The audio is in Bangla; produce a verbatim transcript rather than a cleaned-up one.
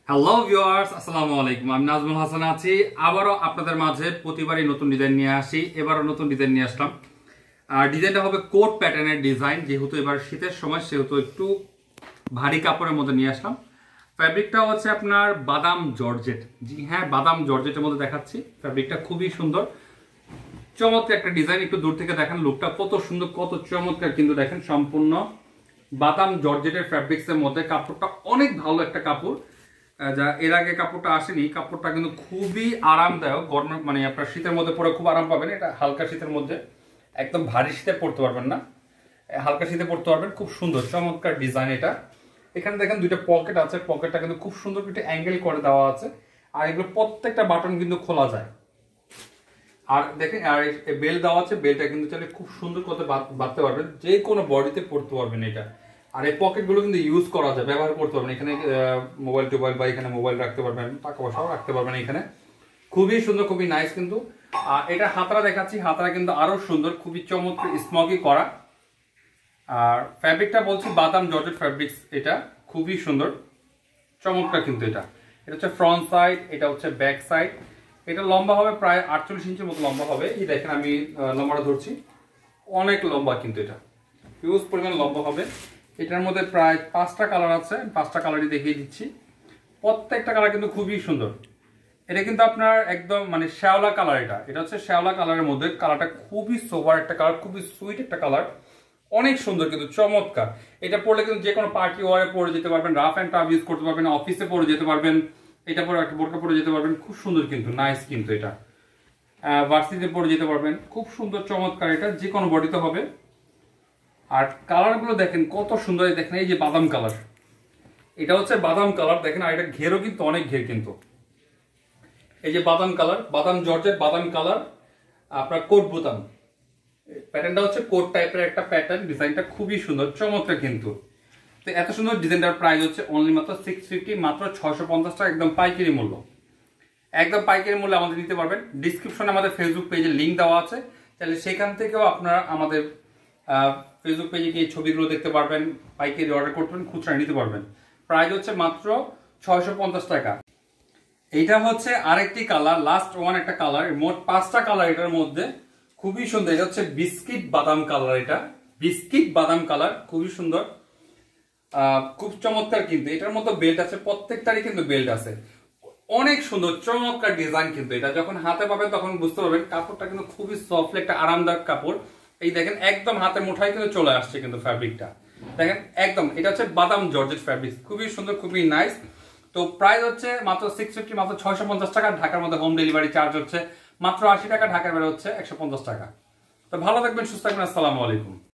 হ্যালো ভিউয়ার্স, আসসালামু আলাইকুম। আমি নাজমুল হাসান আছি। আবারও আপনাদের মাঝে প্রতিবারই নতুন ডিজাইন নিয়ে আসি। এবারও নতুন ডিজাইন নিয়ে আসলাম। আর ডিজাইনটা হবে কোট প্যাটার্নের ডিজাইন। যেহেতু এবার শীতের সময়, সেহেতু একটু ভারী কাপড়ের মধ্যে নিয়ে আসলাম। ফ্যাব্রিকটা হচ্ছে আপনার বাদাম জর্জেট। জি হ্যাঁ, বাদাম জর্জেটের মধ্যে দেখাচ্ছি। ফ্যাব্রিকটা খুবই সুন্দর, চমৎকার একটা ডিজাইন। একটু দূর থেকে দেখেন লুকটা কত সুন্দর, কত চমৎকার। কিন্তু দেখেন সম্পূর্ণ বাদাম জর্জেটের ফ্যাব্রিক্সের মধ্যে কাপড়টা অনেক ভালো একটা কাপড়। যা এর আগে কাপড়টা আসেনি। কাপড়টা কিন্তু খুবই আরামদায়ক। গরম মানে আপনার শীতের মধ্যে পরে খুব আরাম পাবেন। এটা হালকা শীতের মধ্যে, একদম ভারী শীতে পরতে পারবেন না, হালকা শীতে পরতে পারবেন। খুব সুন্দর চমৎকার ডিজাইন এটা। এখানে দেখেন দুইটা পকেট আছে। পকেটটা কিন্তু খুব সুন্দর একটা অ্যাঙ্গেল করে দেওয়া আছে। আর এগুলো প্রত্যেকটা বাটন কিন্তু খোলা যায়। আর দেখেন আর বেল দেওয়া আছে। বেলটা কিন্তু চাইলে খুব সুন্দর করে বাঁধতে পারবেন, যে কোনো বডিতে পরতে পারবেন এটা। আর এই পকেটগুলো কিন্তু ইউজ করা যায়, ব্যবহার করতে পারবেন। এখানে মোবাইল টোবাইল বা এখানে মোবাইল রাখতে পারবেন, টাকা পয়সাও রাখতে পারবেন এখানে। খুবই সুন্দর, খুবই নাইস কিন্তু। আর এটা হাতরা দেখাচ্ছি। হাতরা কিন্তু আরো সুন্দর, খুবই চমৎকার স্মকি করা। আর ফ্যাব্রিকটা বলছি বাদাম জর্জেট ফ্যাব্রিক্স। এটা খুবই সুন্দর চমৎকার কিন্তু। এটা এটা হচ্ছে ফ্রন্ট সাইড, এটা হচ্ছে ব্যাক সাইড। এটা লম্বা হবে প্রায় আটচল্লিশ ইঞ্চির মতো লম্বা হবে। এই দেখেন আমি লম্বাটা ধরছি, অনেক লম্বা কিন্তু। এটা হিউজ পরিমাণ লম্বা হবে। এটার মধ্যে প্রায় পাঁচটা কালার আছে। পাঁচটা কালারই দেখিয়ে দিচ্ছি। প্রত্যেকটা কালার কিন্তু খুবই সুন্দর। এটা কিন্তু আপনার একদম মানে শ্যাওলা কালার। এটা এটা হচ্ছে শ্যাওলা কালারের মধ্যে। কালারটা খুবই সোভার একটা কালার, খুবই সুইট একটা কালার, অনেক সুন্দর কিন্তু চমৎকার। এটা পরলে কিন্তু যে কোনো পার্টি ওয়ারে পরে যেতে পারবেন, রাফ অ্যান্ড টাফ ইউজ করতে পারবেন, অফিসে পরে যেতে পারবেন। এটা পরে একটা বোরকা পরে যেতে পারবেন। খুব সুন্দর কিন্তু, নাইস কিন্তু। এটা ভার্সিটিতে পরে যেতে পারবেন। খুব সুন্দর চমৎকার। এটা যে কোনো বডিতে হবে। আর কালারগুলো দেখেন কত সুন্দর। দেখেন এই যে বাদাম কালার, এটা হচ্ছে বাদাম কালার। দেখেন আর এটা ঘেরও কিন্তু অনেক ঘের কিন্তু। এই যে বাদাম কালার, বাদাম জর্জেট বাদাম কালার, আপনার কোট বোতাম। প্যাটার্নটা হচ্ছে কোট টাইপের একটা প্যাটার্ন। ডিজাইনটা খুবই সুন্দর চমৎকার কিন্তু। তো এত সুন্দর ডিজাইনটার প্রাইস হচ্ছে অনলি মাত্র সিক্স ফিফটি, মাত্র ছয়শো পঞ্চাশ টাকা, একদম পাইকারি মূল্য। একদম পাইকারি মূল্যে আমাদের নিতে পারবেন। ডিসক্রিপশনে আমাদের ফেসবুক পেজের লিঙ্ক দেওয়া আছে, তাহলে সেখান থেকেও আপনারা আমাদের ফেসবুক পেজে গিয়ে ছবিগুলো দেখতে পারবেন, পাইকারি অর্ডার করতে পারবেন, খুচরা নিতে পারবেন। প্রাইস হচ্ছে মাত্র ছয়শো পঞ্চাশ টাকা। এইটা হচ্ছে আরেকটি কালার, লাস্ট ওয়ান একটা কালার। মোট পাঁচটা কালার এটার মধ্যে, খুবই সুন্দর। এটা হচ্ছে বিস্কিট বাদাম কালার। এটা বিস্কিট বাদাম কালার, খুবই সুন্দর, খুব চমৎকার কিন্তু। এটার মধ্যে বেল্ট আছে, প্রত্যেকটারই কিন্তু বেল্ট আছে। অনেক সুন্দর চমৎকার ডিজাইন কিন্তু। এটা যখন হাতে পাবেন তখন বুঝতে পারবেন কাপড়টা কিন্তু খুবই সফট, একটা আরামদায়ক কাপড়। এই দেখেন একদম হাতে মুঠায় কিন্তু চলে আসছে কিন্তু ফ্যাব্রিকটা। দেখেন একদম, এটা হচ্ছে বাদাম জর্জেট ফ্যাব্রিক, খুবই সুন্দর, খুবই নাইস। তো প্রাইস হচ্ছে মাত্র সিক্স ফিফটি, মাত্র ছয়শো পঞ্চাশ টাকা। ঢাকার মধ্যে হোম ডেলিভারি চার্জ হচ্ছে মাত্র আশি টাকা। ঢাকার বেড়ে হচ্ছে একশো পঞ্চাশ টাকা। তো ভালো থাকবেন, সুস্থ থাকবেন। আসসালামু আলাইকুম।